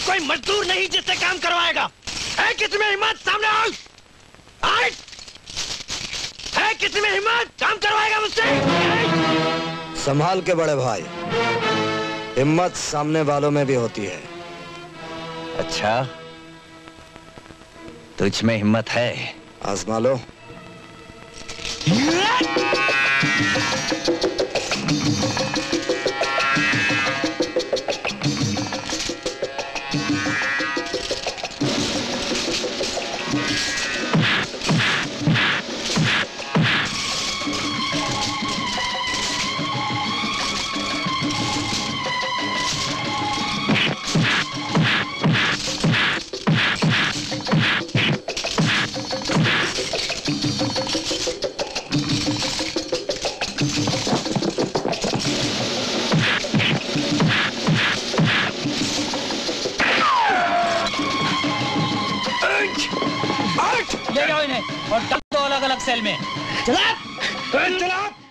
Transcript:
कोई मजदूर नहीं जिससे काम करवाएगा। है किसी में हिम्मत? सामने आओ। है किसी में हिम्मत? काम करवाएगा मुझसे? संभाल के बड़े भाई, हिम्मत सामने वालों में भी होती है। अच्छा, तुझ में हिम्मत है? आजमा लो। ले जाओ इन्हें और डाल दो अलग अलग सेल में। चला